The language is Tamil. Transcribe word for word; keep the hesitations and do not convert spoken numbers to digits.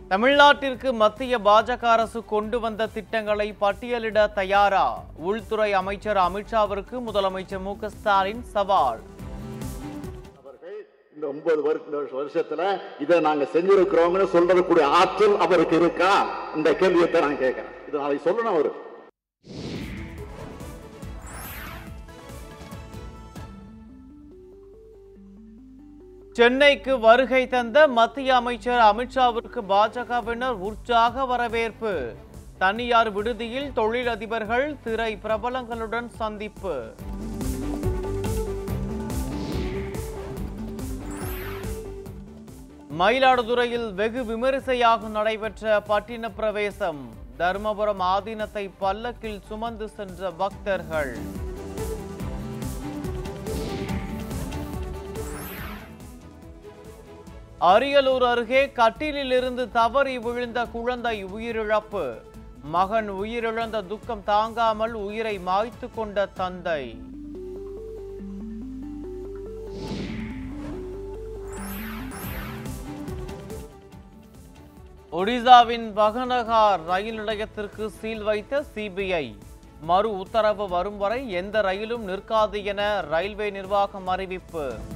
தமிழ்நாட்டிற்கு மத்திய பாஜக அரசு கொண்டு வந்த திட்டங்களை பட்டியலிட தயாரா? உள்துறை அமைச்சர் அமித்ஷாவிற்கு முதலமைச்சர் மு க ஸ்டாலின் சவால். இந்த ஒன்பது வருஷத்துல இதை நாங்க செஞ்சிருக்கிறோம்னு சொல்றதுக்கூடிய ஆற்றல் அவருக்கு இருக்கா? இந்த கேள்வியை நான் கேட்கிறேன். இது நாளைக்கு சொல்லணும் அவரு. சென்னைக்கு வருகை தந்த மத்திய அமைச்சர் அமித்ஷாவிற்கு பாஜகவினர் உற்சாக வரவேற்பு. தனியார் விடுதியில் தொழிலதிபர்கள், திரை பிரபலங்களுடன் சந்திப்பு. மயிலாடுதுறையில் வெகு விமரிசையாக நடைபெற்ற பட்டின பிரவேசம். தர்மபுரம் ஆதீனத்தை பல்லக்கில் சுமந்து சென்ற பக்தர்கள். அரியலூர் அருகே கட்டிலில் இருந்து தவறி விழுந்த குழந்தை உயிரிழப்பு. மகன் உயிரிழந்த துக்கம் தாங்காமல் உயிரை மாய்த்து கொண்ட தந்தை. ஒடிசாவின் பகனகார் ரயில் நிலையத்திற்கு சீல் வைத்த சி பி ஐ. மறு உத்தரவு வரும் வரை எந்த ரயிலும் நிற்காது என ரயில்வே நிர்வாகம் அறிவிப்பு.